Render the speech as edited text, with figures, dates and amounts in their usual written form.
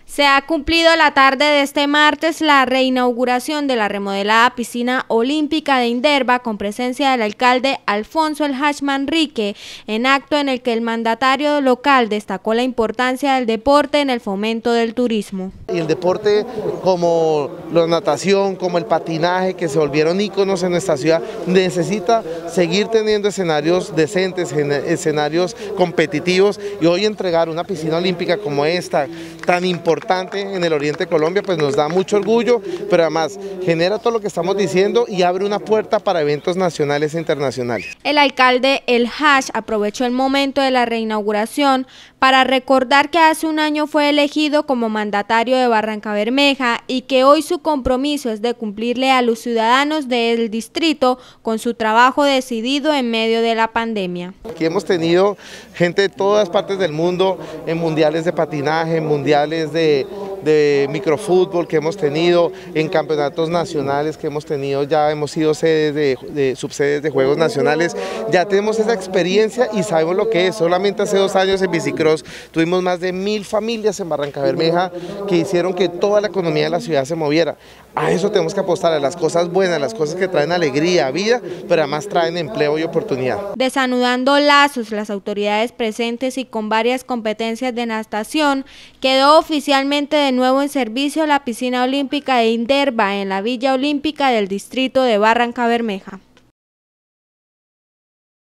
Se ha cumplido la tarde de este martes la reinauguración de la remodelada piscina olímpica de Inderva con presencia del alcalde Alfonso El Hach Manrique, en acto en el que el mandatario local destacó la importancia del deporte en el fomento del turismo. Y el deporte como la natación, como el patinaje, que se volvieron íconos en nuestra ciudad, necesita seguir teniendo escenarios decentes, escenarios competitivos, y hoy entregar una piscina olímpica como esta, tan importante en el oriente de Colombia, pues nos da mucho orgullo, pero además genera todo lo que estamos diciendo y abre una puerta para eventos nacionales e internacionales. El alcalde El Hach aprovechó el momento de la reinauguración para recordar que hace un año fue elegido como mandatario de Barrancabermeja y que hoy su compromiso es de cumplirle a los ciudadanos del distrito con su trabajo decidido en medio de la pandemia. Aquí hemos tenido gente de todas partes del mundo en mundiales de patinaje, mundiales de microfútbol que hemos tenido, en campeonatos nacionales que hemos tenido, ya hemos sido sedes de subsedes de Juegos Nacionales, ya tenemos esa experiencia y sabemos lo que es. Solamente hace 2 años en bicicross tuvimos más de 1000 familias en Barrancabermeja que hicieron que toda la economía de la ciudad se moviera. A eso tenemos que apostar, a las cosas buenas, las cosas que traen alegría, vida, pero además traen empleo y oportunidad. Desanudando lazos, las autoridades presentes y con varias competencias de natación, quedó oficialmente de nuevo en servicio la piscina olímpica de Inderva en la Villa Olímpica del distrito de Barrancabermeja.